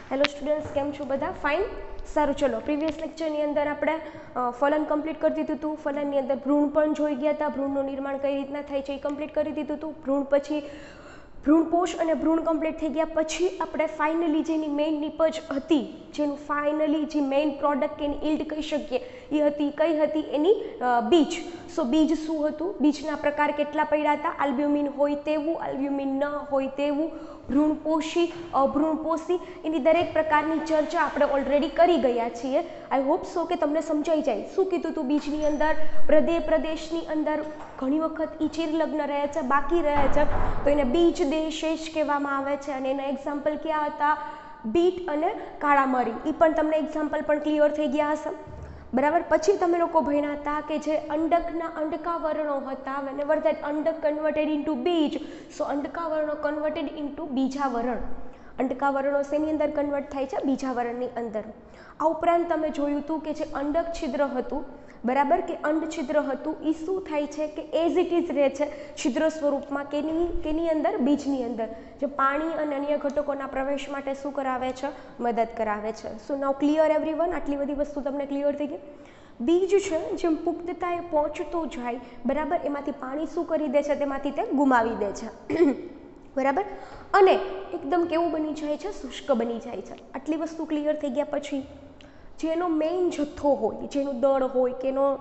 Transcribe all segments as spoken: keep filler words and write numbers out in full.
Hello students, કેમ છો બધા? ફાઇન, સારું. ચલો, પ્રીવિયસ લેક્ચરની અંદર આપણે ફલન કમ્પ્લીટ કરી દીધું હતું. ફલનની અંદર ભ્રૂણ પણ જોઈ ગયા હતા. ભ્રૂણનું નિર્માણ કઈ રીતના થાય છે એ કમ્પ્લીટ કરી દીધું હતું. ભ્રૂણ પછી ભ્રૂણપોષ અને ભ્રૂણ કમ્પ્લીટ થઈ ગયા પછી આપણે ફાઇનલી જેની મેઇન નિપજ હતી, જેનું ફાઇનલી જે મેઇન પ્રોડક્ટ કે એની ઇલ્ડ કહી શકીએ એ હતી, કઈ હતી? એની બીજ. સો બીજ શું હતું? બીજના પ્રકાર કેટલા પડ્યા હતા? આલ્બ્યુમિન હોય તેવું, આલ્બ્યુમિન ન હોય તેવું, ભ્રૂણપોષી, અભ્રૂણપોષી, એની દરેક પ્રકારની ચર્ચા આપણે ઓલરેડી કરી ગયા છીએ. આઈ હોપ સો કે તમને સમજાઈ જાય. શું કીધું હતું બીજની અંદર? પ્રદેશ પ્રદેશની અંદર ઘણી વખત એ ચિરલગ્ન રહે છે, બાકી રહે છે, તો એને બીજ દેશેષ કહેવામાં આવે છે. અને એના એક્ઝામ્પલ ક્યાં હતા? બીટ અને કાળા મરી. એ પણ તમને એક્ઝામ્પલ પણ ક્લિયર થઈ ગયા હશે, બરાબર. પછી તમે લોકો ભણ્યા હતા કે જે અંડકના અંડકાવરણો હતા, whenever that અંડક કન્વર્ટેડ ઇન્ટુ બીજ, સો અંડકાવરણો કન્વર્ટેડ ઇન્ટુ બીજાવરણ. અંડકાવરણો શેની અંદર કન્વર્ટ થાય છે? બીજાવરણની અંદર. આ ઉપરાંત તમે જોયું હતું કે જે અંડક છિદ્ર હતું, બરાબર, કે અંડ છિદ્ર હતું, એ શું થાય છે કે એઝ ઇટ ઇઝ રહે છે છિદ્ર સ્વરૂપમાં. કેની કેની અંદર? બીજની અંદર. જે પાણી અને અન્ય ઘટકોના પ્રવેશ માટે શું કરાવે છે? મદદ કરાવે છે. So now clear everyone? આટલી બધી વસ્તુ તમને ક્લિયર થઈ ગઈ? બીજ છે જેમ પુખ્તતાએ પહોંચતો જાય, બરાબર, એમાંથી પાણી શું કરી દે છે? તેમાંથી તે ગુમાવી દે છે, બરાબર. અને એકદમ કેવું બની જાય છે? શુષ્ક બની જાય છે. આટલી વસ્તુ ક્લિયર થઈ ગયા પછી જેનો મેઇન જથ્થો હોય, જેનું દળ હોય, કે એનો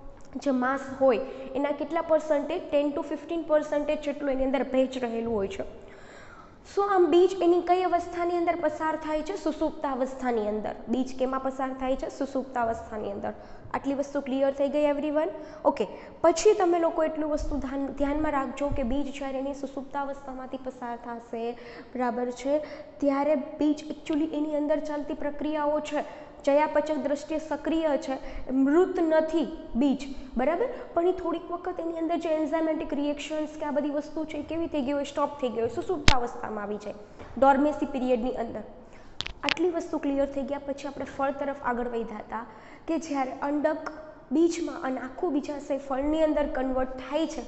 જે માસ હોય, એના કેટલા percentage? Ten to fifteen percentage જેટલું એની અંદર ભેજ રહેલું હોય છે. સો આમ બીજ એની કઈ અવસ્થાની અંદર પસાર થાય છે? સુસુપ્તાવસ્થાની અંદર. બીજ કેમાં પસાર થાય છે? સુસુપ્તાવસ્થાની અંદર. આટલી વસ્તુ ક્લિયર થઈ ગઈ એવરીવન? ઓકે. પછી તમે લોકો એટલું વસ્તુ ધ્યાનમાં રાખજો કે બીજ જ્યારે એની સુસુપ્તાવસ્થામાંથી પસાર થશે, બરાબર છે, ત્યારે બીજ એકચ્યુઅલી એની અંદર ચાલતી પ્રક્રિયાઓ છે, ચયાપચય દ્રષ્ટિએ સક્રિય છે, મૃત નથી બીજ, બરાબર, પણ એ થોડીક વખત એની અંદર જે એન્ઝાઇમેટિક રિએક્શન્સ કે આ બધી વસ્તુ છે એ કેવી થઈ ગઈ હોય? સ્ટોપ થઈ ગઈ હોય, સુસુપ્તાવસ્થામાં આવી જાય, ડોર્મેસી પીરિયડની અંદર. આટલી વસ્તુ ક્લિયર થઈ ગયા પછી આપણે ફળ તરફ આગળ વધ્યા હતા કે જ્યારે અંડક બીજમાં અને આખું બીજાશય ફળની અંદર કન્વર્ટ થાય છે,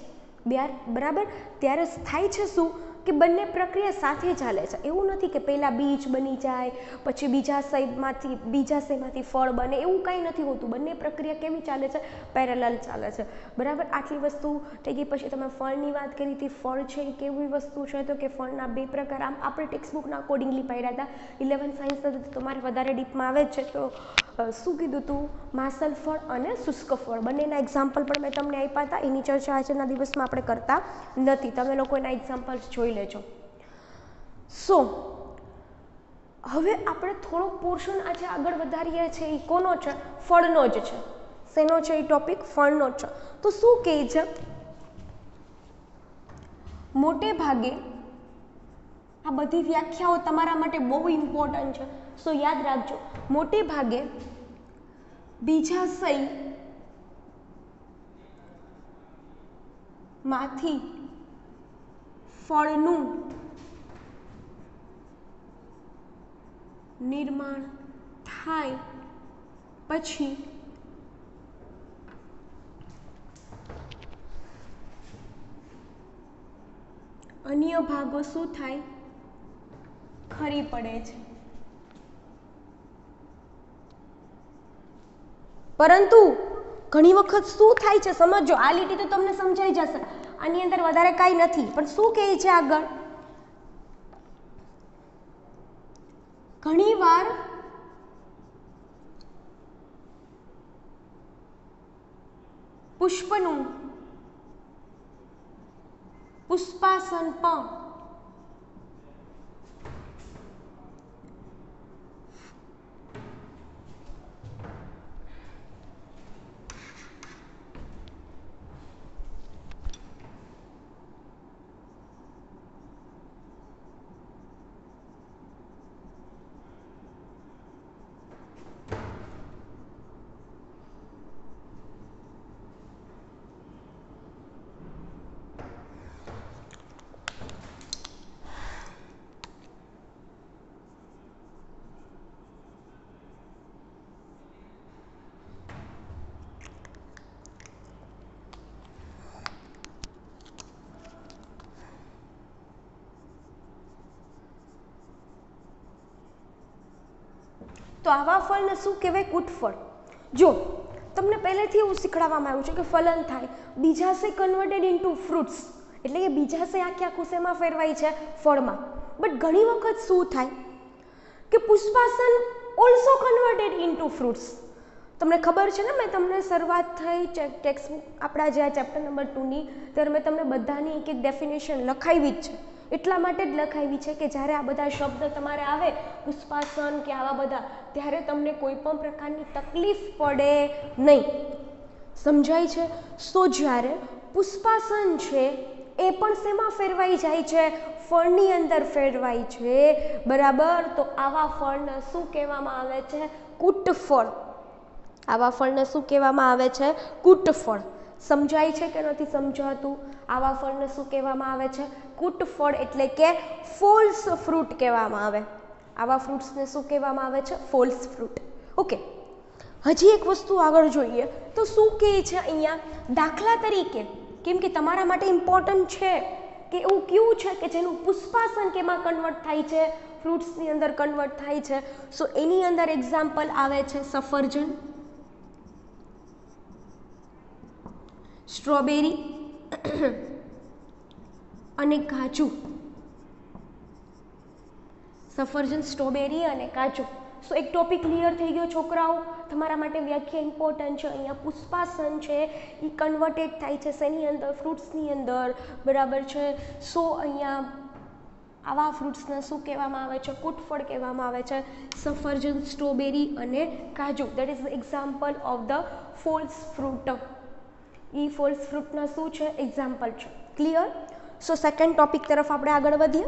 બરાબર, ત્યારે થાય છે શું કે બંને પ્રક્રિયા સાથે ચાલે છે. એવું નથી કે પહેલાં બીજ બની જાય પછી બીજાશયમાંથી બીજાશયમાંથી ફળ બને, એવું કંઈ નથી હોતું. બંને પ્રક્રિયા કેવી ચાલે છે? પેરેલલ ચાલે છે, બરાબર. આટલી વસ્તુ થઈ ગઈ પછી તમે ફળની વાત કરી હતી. ફળ છે એ કેવી વસ્તુ છે? તો કે ફળના બે પ્રકાર આમ આપણે ટેક્સ્ટબુકના અકોર્ડિંગલી પાડ્યા હતા. ઇલેવન સાયન્સ તમારે વધારે ડીપમાં આવે જ છે, તો શું કીધું હતું? માસલ ફળ અને શુષ્ક ફળ, બંનેના એક્ઝામ્પલ પણ મેં તમને આપ્યા હતા. એની ચર્ચા આજના દિવસમાં આપણે કરતા નથી. તમે લોકો એના એક્ઝામ્પલ્સ જોઈ લેજો. સો હવે આપણે થોડોક પોર્શન આજે આગળ વધારીએ છીએ, એ કોનો છે? ફળનો જ છે. શેનો છે એ ટોપિક? ફળનો જ છે. તો શું કહે છે? મોટે ભાગે આ બધી વ્યાખ્યાઓ તમારા માટે બહુ ઇમ્પોર્ટન્ટ છે, સો યાદ રાખજો. મોટે ભાગે બીજાશય માંથી ફળનું નિર્માણ થાય પછી અન્ય ભાગો શું થાય? ખરી પડે છે. પરંતુ ઘણી વખત શું થાય છે સમજો. આ લીટી તો તમને સમજાઈ જશે, આની અંદર વધારે કાંઈ નથી, પણ શું કહે છે આગળ? ઘણી વાર પુષ્પનું પુષ્પાસન પણ તો આવા ફળને શું કહેવાય? કૂટફળ. જો તમને પહેલેથી એવું શીખવાડવામાં આવ્યું છે કે ફલન થાય, બીજાશય કન્વર્ટેડ ઇન્ટુ ફ્રૂટ્સ, એટલે કે બીજાશય આખે આખું શેમાં ફેરવાય છે? ફળમાં. બટ ઘણી વખત શું થાય કે પુષ્પાસન ઓલ્સો કન્વર્ટેડ ઇન્ટુ ફ્રૂટ્સ. તમને ખબર છે ને, મેં તમને શરૂઆત થઈ ટેક્સ્ટબુક આપણા જે આ ચેપ્ટર નંબર ટુની, ત્યારે મેં તમને બધાની એક એક ડેફિનેશન લખાવી જ છે. એટલા માટે જ લખાવી છે કે જ્યારે આ બધા શબ્દ તમારે આવે પુષ્પાસન કે આવા બધા, ત્યારે તમને કોઈ પણ પ્રકારની તકલીફ પડે નહીં. સમજાય છે? સો જ્યારે પુષ્પાસન છે એ પણ શેમાં ફેરવાઈ જાય છે? ફળની અંદર ફેરવાય છે, બરાબર. તો આવા ફળને શું કહેવામાં આવે છે? કૂટફળ. આવા ફળને શું કહેવામાં આવે છે? કૂટફળ. સમજાય છે કે નથી સમજાતું? આવા ફળને શું કહેવામાં આવે છે? કૂટફળ, એટલે કે ફોલ્સ ફ્રૂટ કહેવામાં આવે. આવા ફ્રૂટ્સને શું કહેવામાં આવે છે? False fruit. ઓકે, હજી એક વસ્તુ આગળ જોઈએ તો શું કહે છે અહીંયા? દાખલા તરીકે, કેમ કે તમારા માટે ઇમ્પોર્ટન્ટ છે કે એવું કયું છે કે જેનું પુષ્પાસન કેમાં કન્વર્ટ થાય છે? ફ્રૂટ્સની અંદર કન્વર્ટ થાય છે. સો એની અંદર એક્ઝામ્પલ આવે છે સફરજન, સ્ટ્રોબેરી અને કાજુ. સફરજન, સ્ટ્રોબેરી અને કાજુ. સો એક ટોપિક ક્લિયર થઈ ગયો છોકરાઓ? તમારા માટે વ્યાખ્યા ઇમ્પોર્ટન્ટ છે. અહીંયા પુષ્પાસન છે એ કન્વર્ટેડ થાય છે શેની અંદર? ફ્રૂટ્સની અંદર, બરાબર છે. સો અહીંયા આવા ફ્રૂટ્સને શું કહેવામાં આવે છે? કૂટફળ કહેવામાં આવે છે. સફરજન, સ્ટ્રોબેરી અને કાજુ, that is example of the false fruit. એ ફોલ્સ ફ્રૂટના શું છે? એક્ઝામ્પલ છે. ક્લિયર? સો સેકન્ડ ટોપિક તરફ આપણે આગળ વધીએ.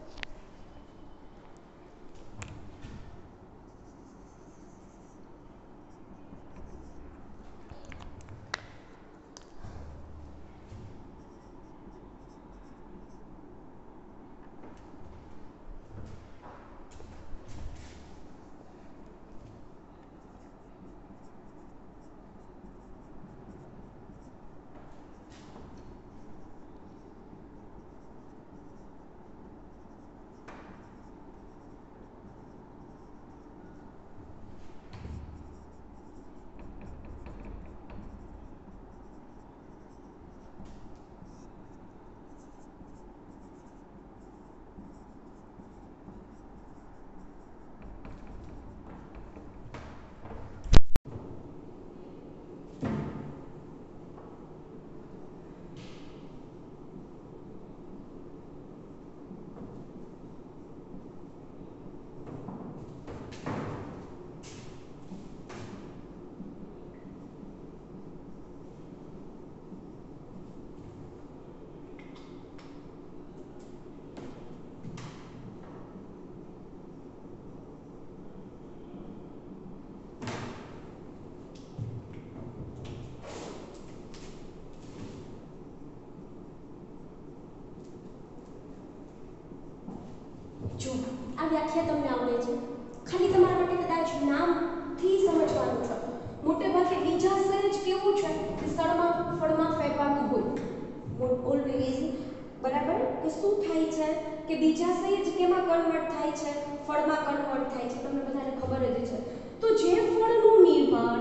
જો આ વ્યાખ્યા તમને આવડે છે, ખાલી તમારા માટે કદાચ નામથી સમજવાનું છે. મોટે ભાગે બીજાશય જ કેવું છે કે સ્થળમાં ફળમાં ફેરવાતું હોય ઓલવેઝ, બરાબર. કે શું થાય છે કે બીજાશય જ કેમાં કન્વર્ટ થાય છે? ફળમાં કન્વર્ટ થાય છે. તમને બધાને ખબર જ છે. તો જે ફળનું નિર્માણ,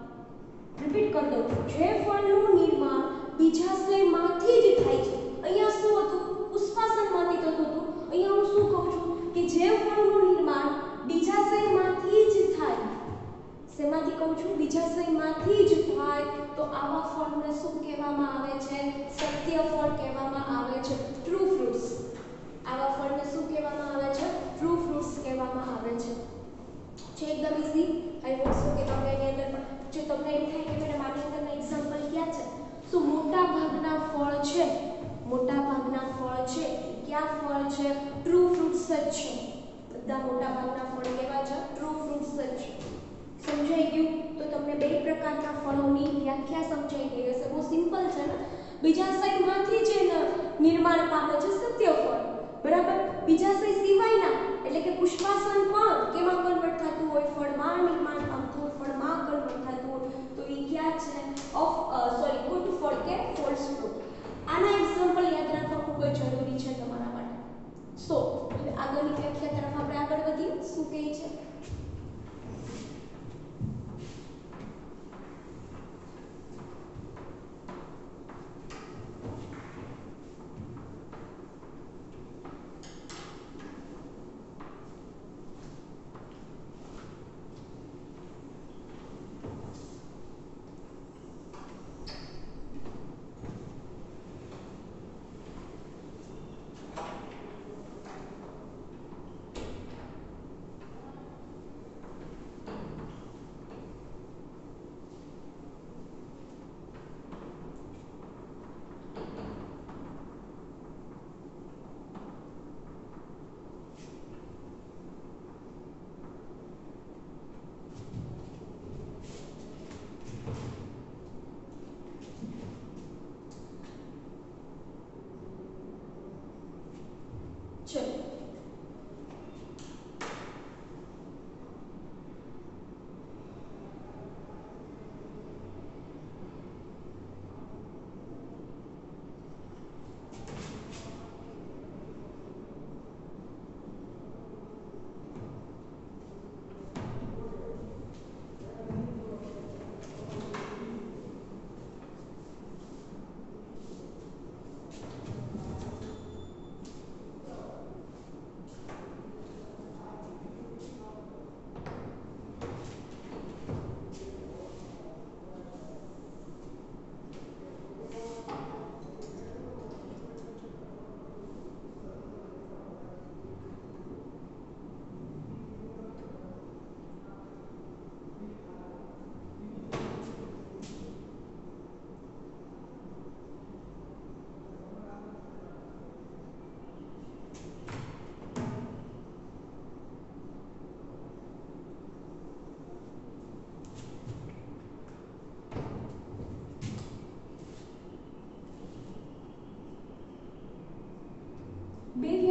રિપીટ કરી દઉં છું, જે ફળનું નિર્માણ બીજાશયમાંથી જ થાય છે. અહીંયા શું હતું? પુષ્પાસનમાંથી થતું હતું. અહીંયા હું શું કહું છું કે જે ફળનું નિર્માણ બીજાશયમાંથી જ થાય. શેમાંથી કહું છું? બીજાશયમાંથી જ થાય. તો આવા ફળને શું કહેવામાં આવે છે? સત્ય ફળ કહેવામાં આવે છે. True fruits. આવા ફળને શું કહેવામાં આવે છે? ટ્રુ ફ્રૂટ્સ કહેવામાં આવે છે. છે એકદમ ઈઝી. આઈ હોપ સો કે તમને એની અંદર પણ જો તમને એમ થાય કે મેડમ આની અંદરના એક્ઝામ્પલ ક્યાં છે? સો મોટા ભાગના ફળ છે, મોટા ભાગના ફળ છે, ક્યાં ફળ છે? ટ્રુ ફ્રૂટ્સ જ છે. બધા મોટા ભાગના ફળ કેવા છે? ટ્રુ ફ્રૂટ્સ જ છે. સમજાઈ ગયું? તો તમને બે પ્રકારના ફળોની વ્યાખ્યા સમજાઈ ગઈ હશે. બહુ સિમ્પલ છે ને. બીજાશયમાંથી જે નિર્માણ પામે છે સત્ય ફળ, બરાબર. બીજાશય સિવાયના એટલે કે પુષ્પાસન પણ કેમાં કન્વર્ટ થતું હોય? ફળમાં નિર્માણ પામતું હોય, ફળમાં કન્વર્ટ થતું હોય. તો એ ક્યાં છે? ઓફ સોરી ગુડ ફળ કે ફોલ્સ ફ્રૂટ. આના એક્ઝામ્પલ યાદ રાખવા ખૂબ જ જરૂરી છે તમારા માટે. સો હવે આગળની વ્યાખ્યા તરફ આપણે આગળ વધીએ. શું કહે છે?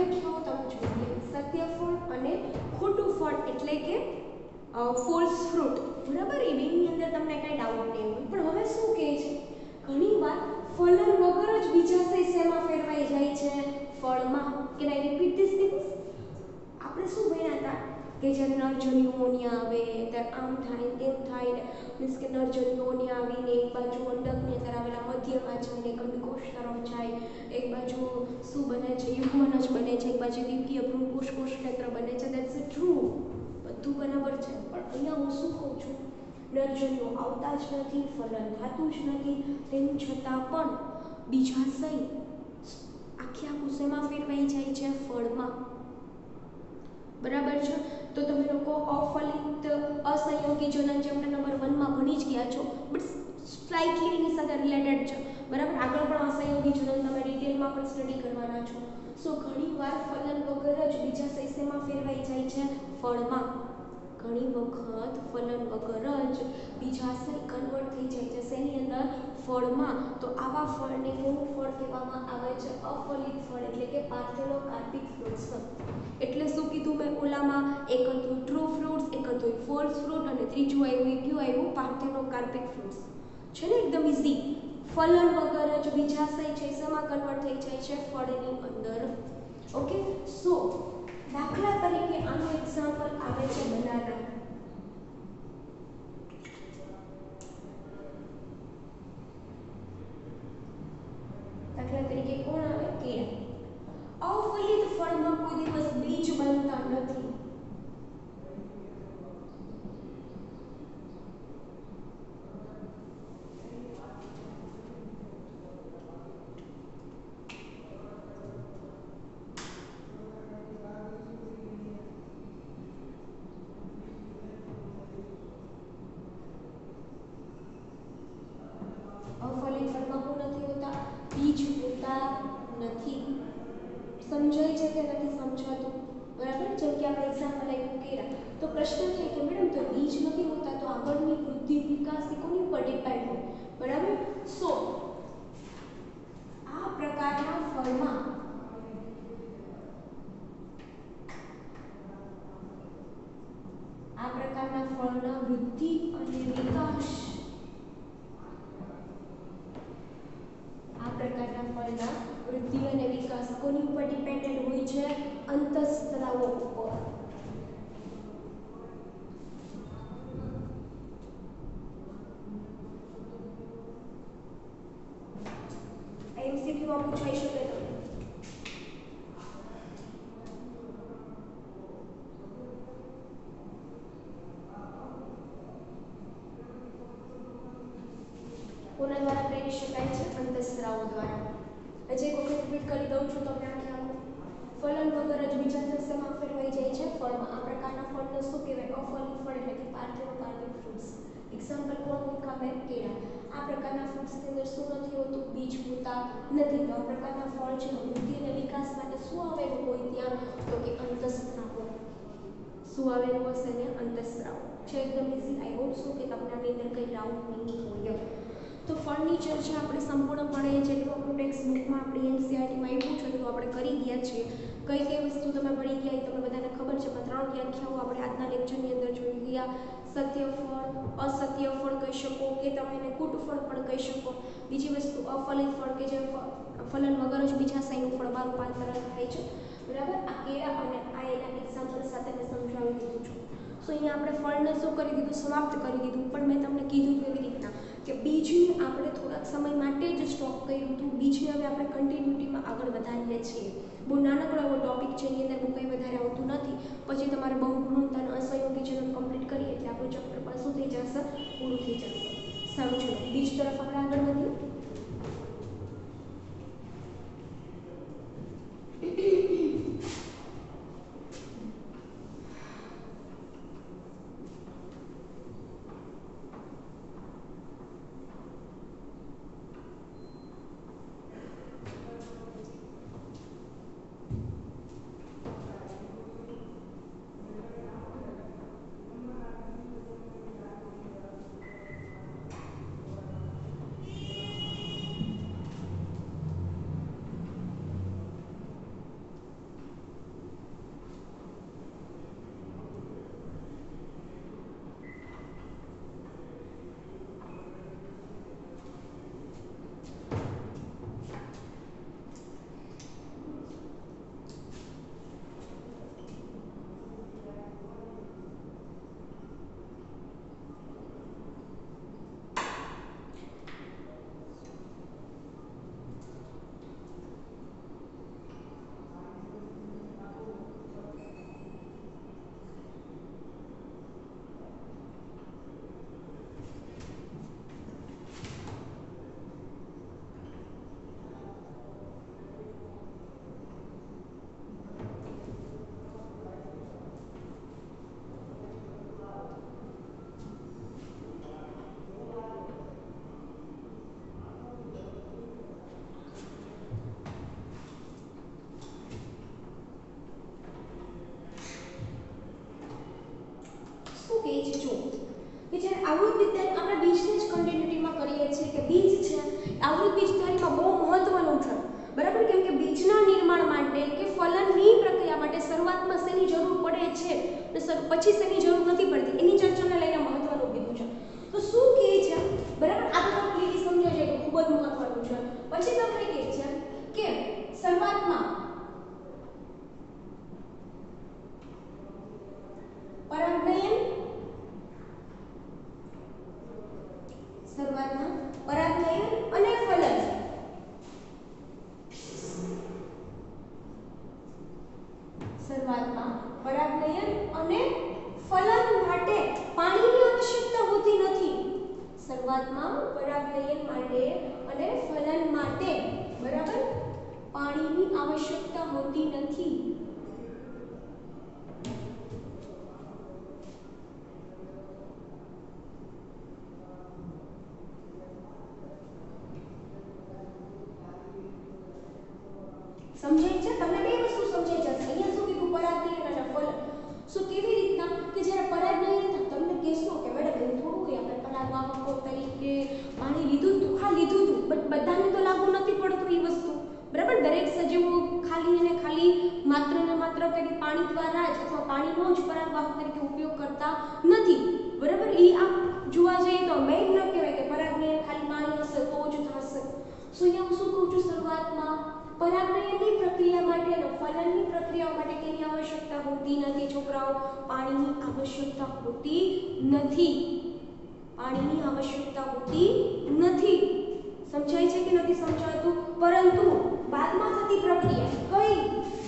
વ્યાખ્યાઓ તમે જોઈએ. સત્ય ફળ અને ખોટું ફળ એટલે કે ફોલ્સ ફ્રૂટ, બરાબર. એ બેની અંદર તમને કાંઈ ડાઉટ નહીં હોય. પણ હવે શું કહે છે, ઘણી વાર ફલન વગર જ બીજાશય શેમાં ફેરવાઈ જાય છે? ફળમાં. Can I repeat this things? આપણે શું ભણ્યા હતા કે જ્યારે નરજન્યુઓનિયા આવે ત્યારે આમ થાય તેમ થાય, મીન્સ કે નરજન્યુઓનિયા આવીને એક બાજુ અંડકની અંદર આવેલા મધ્યમાં જઈને અંડકોષ તરફ જાય, એક બાજુ શું બને છે? યુગ્મનજ બને છે, એક બાજુ દીપકીય ભ્રૂણકોષ કોષનેત્ર બને છે. દેટ્સ ટ્રુ, બધું બરાબર છે. પણ અહીંયા હું શું કહું છું, નરજન્યુઓ આવતા જ નથી, ફલન થતું જ નથી, તેમ છતાં પણ બીજાશય આખી આખું શેમાં ફેરવાઈ જાય છે? ફળમાં. બરાબર છે. તો તમે લોકો અફલિત અસંયોગી જનન ચેપ્ટર નંબર વનમાં ભણી જ ગયા છો, બટ સ્લાઇટલી એની સાથે રિલેટેડ છે, બરાબર. આગળ પણ અસંયોગી જનન તમે ડિટેલમાં પણ સ્ટડી કરવાના છો. સો ઘણી વાર ફલન વગર જ બીજાશય શેમાં ફેરવાઈ જાય છે? ફળમાં. ઘણી વખત ફલન વગર જ બીજાશય કન્વર્ટ થઈ જાય છે શેની અંદર? ફળમાં. તો આવા ફળને કેવું ફળ કહેવામાં આવે છે? અફલિત ફળ, એટલે કે પાર્થેનોકાર્પિક ફ્રૂટ્સ. એટલે શું કીધું મેં ઓલામાં? એક હતું ટ્રુ ફ્રૂટ્સ, એક હતું ફોલ્સ ફ્રૂટ, અને ત્રીજું આવ્યું એ કયું આવ્યું? Parthenocarpic fruits. છે ને એકદમ ઇઝી. ફલન વગર જ બીજાશય છે શેમાં કન્વર્ટ થઈ જાય છે? ફળની અંદર. ઓકે. સો દાખલા તરીકે આનું એક્ઝામ્પલ આવે છે બનાના. દાખલા તરીકે કોણ આવે? કેળા. અફલિત ફળમાં કોઈ દિવસ બીજ બનતા નથી. અફલિત ફળમાં શું નથી હોતા? બીજ હોતા નથી. સમજાય છે કે નથી સમજાતું? બરાબર. જેમ કે આપણે એક્ઝામ્પલ આપ્યું કેળા, તો પ્રશ્ન થાય કે મેડમ તો બીજ નથી હોતા, તો આગળની વૃદ્ધિ વિકાસ એ કોની ઉપર ડિપેન્ડ હોય? બરાબર. સો આ પ્રકારના ફળમાં આ પ્રકારના ફળના વૃદ્ધિ અને વિકાસ આ પ્રકારના ફળના વૃદ્ધિ અને વિકાસ કોની ઉપર ડિપેન્ડન્ટ હોય છે? અંતઃસ્ત્રાવો ઉપર. એમસીક્યુમાં પૂછાઈ શકે તો કોના દ્વારા પ્રેરી શકાય છે? અંતઃસ્ત્રાવો દ્વારા. હજી એક વખત રિપીટ કરી દઉં છું તમને આ ખ્યાલ. ફલન વગર જ બીજાશય શેમાં ફેરવાઈ જાય છે? ફળમાં. આ પ્રકારના ફળને શું કહેવાય? અફલિત ફળ, એટલે કે પાર્થેનોકાર્પિક ફ્રૂટ્સ. એક્ઝામ્પલ કોણ મૂકા મેં? કેળા. આ પ્રકારના ફ્રૂટ્સની અંદર શું નથી હોતું? બીજ હોતા નથી. તો આ પ્રકારના ફળ છે વૃદ્ધિ અને વિકાસ માટે શું આવેલું હોય ત્યાં? તો કે અંતઃસ્ત્રાવો. શું આવેલું હશે ને? અંતઃસ્ત્રાવો. છે એકદમ ઇઝી. આઈ હોપ સો કે તમને આની અંદર કંઈ ડાઉટ નહીં હોય. તો ફળની ચર્ચા આપણે સંપૂર્ણપણે જેટલું આપણું ટેક્સ્ટ બુકમાં આપણી એનસીઆરટીમાં આવ્યું છે એટલું આપણે કરી ગયા છીએ. કઈ કઈ વસ્તુ તમે ભણી ગયા એ તમને બધાને ખબર છે, પણ ત્રણ વ્યાખ્યાઓ આપણે આજના લેક્ચરની અંદર જોઈ ગયા. સત્ય ફળ, અસત્ય ફળ કહી શકો, કે તમે એને કૂટ ફળ પણ કહી શકો. બીજી વસ્તુ અફલિત ફળ, કે જે ફલન વગર જ બીજાશયનું ફળમાં રૂપાંતરણ થાય છે. બરાબર. આ કેળા અને આ એના એક્ઝામ્પલ સાથે મેં સમજાવી દીધું છું. સો અહીંયા આપણે ફળને શું કરી દીધું? સમાપ્ત કરી દીધું. પણ મેં તમને કીધું એવી રીતના કે બીજને આપણે થોડાક સમય માટે જ સ્ટોપ કર્યું હતું. બીજને હવે આપણે કન્ટિન્યુટીમાં આગળ વધારીએ છીએ. બહુ નાનકડો એવો ટોપિક છે, એની અંદર બહુ કંઈ વધારે આવતું નથી. પછી તમારે બહુ ભ્રૂણતા અને અસંયોગી જનન કમ્પ્લીટ કરીએ એટલે આપણું ચેપ્ટર પણ શું થઈ જશે? પૂરું થઈ જશે. સારું, ચલો બીજ તરફ આપણે આગળ વધીએ. કહે છે જો કે જ્યારે આવૃત બીજધારી આપણે બીજને જ કન્ટિન્યુટીમાં કરીએ છીએ કે બીજ છે આવૃત બીજધારીમાં બહુ મહત્વનું છે બરાબર કેમ કે બીજના નિર્માણ માટે કે ફલનની પ્રક્રિયા માટે શરૂઆતમાં શેની જરૂર પડે છે અને પછી શેની જરૂર નથી પડતી એની ચર્ચાને લઈને મહત્વનું કીધું છે તો શું કહે છે બરાબર આ તો ક્લિયરલી સમજાય છે કે ખૂબ જ મહત્વનું છે પછી તમને કહે છે કે શરૂઆતમાં પરાગનયન શરૂઆતમાં પરાગનયન અને ફલન શરૂઆતમાં પરાગનયન અને ફલન માટે પાણીની આવશ્યકતા હોતી નથી શરૂઆતમાં પરાગનયન માટે અને ફલન માટે બરાબર પાણીની આવશ્યકતા હોતી નથી સમજાય છે તમને બે વસ્તુ સમજાય છે અહીંયા શું કીધું પરાગનયન અને ફલન શું કેવી રીતના કે જ્યારે પરાગનયન તમને કહેશો કે મેડમ એવું થોડું હોય આપણે પરાગવાહકો તરીકે પાણી લીધું હતું હા લીધું હતું બટ બધાને તો લાગુ નથી પડતું એ વસ્તુ બરાબર દરેક સજીવો ખાલી અને ખાલી માત્ર ને માત્ર કે પાણી દ્વારા જ અથવા પાણીનો જ પરાગવાહક તરીકે ઉપયોગ કરતા નથી બરાબર એ આમ જોવા જઈએ તો મેઇન ન કહેવાય કે પરાગનયન ખાલી પાણી હશે તો જ થશે સો અહીંયા હું શું કહું છું શરૂઆતમાં પરાગનયનની પ્રક્રિયા માટે અને ફલનની પ્રક્રિયા માટે કેની આવશ્યકતા હોતી નથી છોકરાઓ પાણીની આવશ્યકતા હોતી નથી પાણીની આવશ્યકતા હોતી નથી સમજાય છે કે નથી સમજાતું પરંતુ બાદમાં થતી પ્રક્રિયા કઈ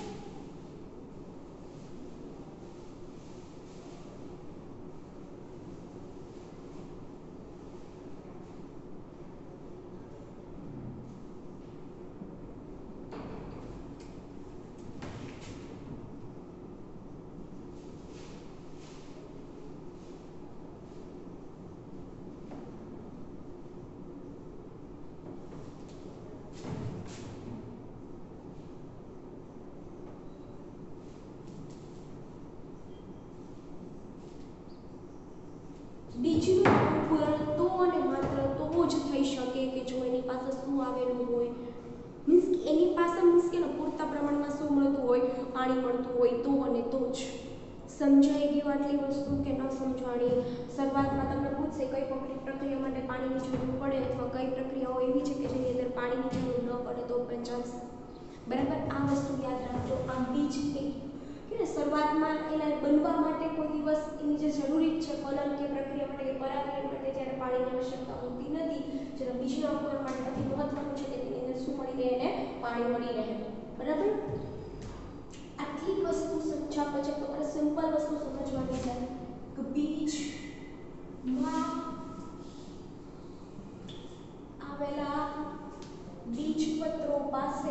બીજનું અંકુરણ તો અને માત્ર તો જ થઈ શકે કે જો એની પાસે શું આવેલું હોય મીન્સ એની પાસે મીન્સ કે પૂરતા પ્રમાણમાં શું મળતું હોય પાણી મળતું હોય તો અને તો જ સમજાઈ ગયું આટલી વસ્તુ કે ન સમજાણી શરૂઆતમાં તમને પૂછશે કઈ પ્રક્રિયા માટે પાણીની જરૂર પડે અથવા કઈ પ્રક્રિયાઓ એવી છે કે જેની અંદર પાણીની જરૂર ન પડે તો પણ ચાલશે બરાબર આ વસ્તુ યાદ રાખજો આ બીજ કે શરૂઆતમાં એના બનવા માટે કોઈ દિવસ એની જે જરૂરી છે ફલન કે પ્રક્રિયા માટે કે પરાગનયન માટે જ્યારે પાણીની આવશ્યકતા હોતી નથી જ્યારે બીજના અંકુરણ માટે અતિ મહત્વનું છે કે તેની અંદર શું મળી રહે એને પાણી મળી રહે બરાબર આટલી વસ્તુ સમજ્યા પછી તમારે સિમ્પલ વસ્તુ સમજવાની છે કે બીજમાં આવેલા બીજપત્રો પાસે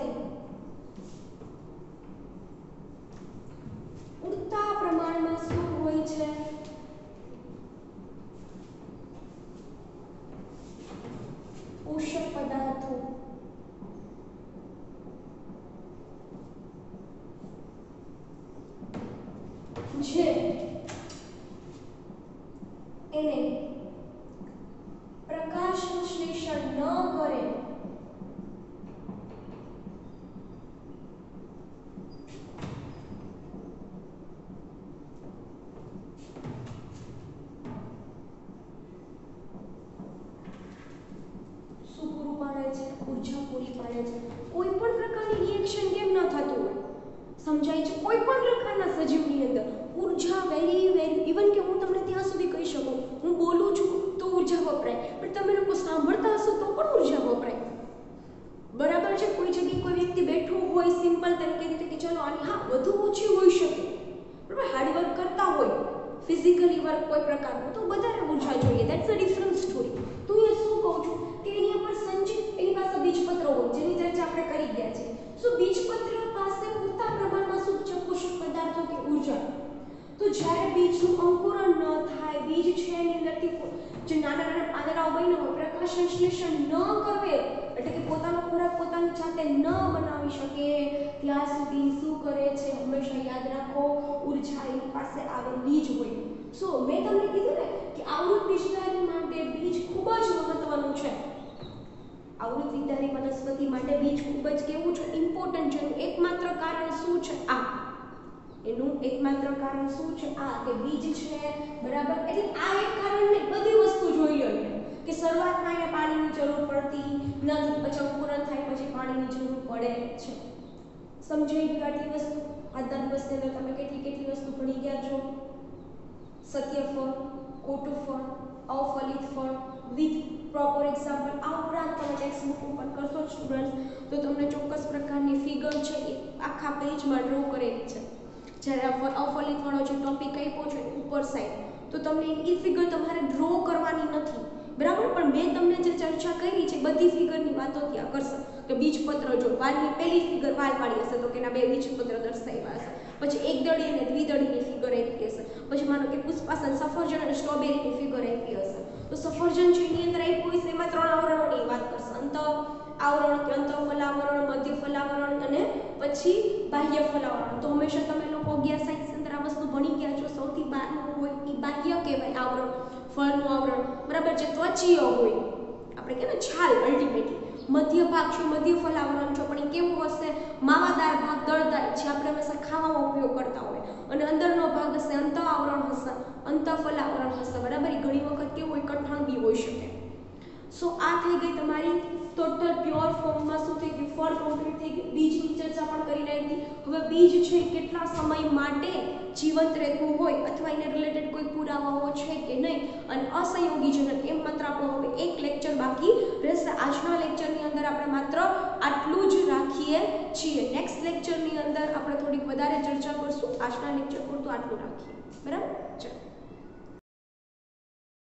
ઉડતા પ્રમાણમાં શું હોય છે પોષક પદાર્થો જે એને પ્રકાશ સંશ્લેષણ ન કરે કોઈ પણ પ્રકારની રિએક્શન કેમ ન થતું હોય સમજાય છે કોઈ પણ પ્રકારના સજીવની અંદર ઊર્જા વેરી વેરી ઇવન કે હું તમને ત્યાં સુધી કહી શકું હું બોલું છું તો ઊર્જા વપરાય પણ તમે લોકો સાંભળતા હશો તો પણ ઊર્જા વપરાય બરાબર છે કોઈ જગ્યાએ કોઈ વ્યક્તિ બેઠો હોય સિમ્પલ તરીકે રીતે કે ચલો આની હા વધુ ઓછી હોઈ શકે બરાબર હાર્ડવર્ક કરતા હોય ફિઝિકલી વર્ક કોઈ પ્રકારનું તો વધારે ઊર્જા જોઈએ દેટ્સ અ ડિફરન્ટ સ્ટોરી તો એ શું કહું છું કે એની ઉપર સંચિત એની પાસે બીજપત્ર હોય જેની ચર્ચા આપણે કરી ગયા છે સો બીજપત્ર પાસે પૂરતા પ્રમાણમાં શું છે પોષક પદાર્થો કે ઊર્જા તો જ્યારે બીજનું અંકુરણ ન થાય બીજ છે એની અંદરથી જે નાના નાના પાંદડાઓ બન્યા હોય પ્રકાશ સંશ્લેષણ ન કરે એટલે કે પોતાનો ખોરાક પોતાની જાતે ન બનાવી શકે ત્યાં સુધી શું કરે છે હંમેશા યાદ રાખો ઊર્જા એની પાસે આવેલી જ હોય સો મેં તમને કીધું ને કે આવૃત બીજધારી માટે બીજ ખૂબ જ મહત્વનું છે. આવૃત બીજધારી વનસ્પતિ માટે બીજ ખૂબ જ કેવું છે, ઇમ્પોર્ટન્ટ છે. એનું એકમાત્ર કારણ શું છે? આ એનું એકમાત્ર કારણ શું છે? આ કે બીજ છે, બરાબર. એટલે આ એક કારણ નહીં, બધી વસ્તુ જોઈ લો કે શરૂઆતમાં અહીંયા પાણીની જરૂર પડતી નથી, પછી અંકુરણ થાય પછી પાણીની જરૂર પડે છે. સમજાઈ ગયું આટલી વસ્તુ? આજના દિવસની અંદર તમે કેટલી કેટલી વસ્તુ ભણી ગયા છો? સત્યફળ, ખોટું ફળ, અફલિત ફળ વિથ પ્રોપર એક્ઝામ્પલ. આ ઉપરાંત તમે ટેક્સ્ટ બુક ઓપન કરશો સ્ટુડન્ટ તો તમને ચોક્કસ પ્રકારની ફિગર છે એ આખા પેજમાં ડ્રો કરેલી છે. જ્યારે અફલિત ફળો જે ટોપિક આપ્યો છે ઉપર સાઈડ, તો તમને એ ફિગર તમારે ડ્રો કરવાની નથી, બરાબર. પણ મેં તમને જે ચર્ચા કરી છે બધી ફિગરની વાતો ત્યાં કરશે. કે બીજપત્ર જો વાલની પહેલી ફિગર વાલ પાડી હશે તો કે એના બે બીજપત્ર દર્શાવ્યા હશે. પછી એક દળી અને દ્વિદળીની ફિગર આપી હશે. પછી માનો કે પુષ્પાસન, સફરજન અને સ્ટ્રોબેરીની ફિગર આપી હશે. તો સફરજન છે એની અંદર આપ્યું હશે, એમાં ત્રણ આવરણોની વાત કરશે. અંત આવરણ, અંત ફલાવરણ, મધ્ય ફલાવરણ અને પછી બાહ્ય ફલાવરણ. તો હંમેશા તમે લોકો અગિયાર સાયન્સ અંદર આ વસ્તુ ભણી ગયા છો. સૌથી બહારનું હોય એ બાહ્ય કહેવાય આવરણ, ફળનું આવરણ, બરાબર. જે ત્વચીય હોય, આપણે કહેવાય ને છાલ, અલ્ટિમેટલી મધ્ય ભાગ છે મધ્ય ફલાવરણ છે, પણ એ કેવું હશે? માવાદાર ભાગ, દળદાર, જે આપણે હંમેશા ખાવામાં ઉપયોગ કરતા હોય. અને અંદરનો ભાગ હશે અંત આવરણ હશે, અંત ફલાવરણ હશે, બરાબર. એ ઘણી વખત કેવું હોય? કઠણ બી હોઈ શકે. સો આ થઈ ગઈ તમારી ટોટલ પ્યોર ફોર્મમાં શું થઈ ગયું? ફળ કમ્પ્લીટ થઈ ગયું. બીજની ચર્ચા પણ કરી નાખી. હવે બીજ છે કેટલા સમય માટે જીવંત રહેતું હોય અથવા એને રિલેટેડ કોઈ પુરાવાઓ છે કે નહીં, અને અસંયોગી જનન, એમ માત્ર આપણો હવે એક લેક્ચર બાકી રહેશે. આજના લેક્ચરની અંદર આપણે માત્ર આટલું જ રાખીએ છીએ. નેક્સ્ટ લેક્ચરની અંદર આપણે થોડીક વધારે ચર્ચા કરશું. આજના લેક્ચર પૂરતું આટલું રાખીએ, બરાબર. ચાલો.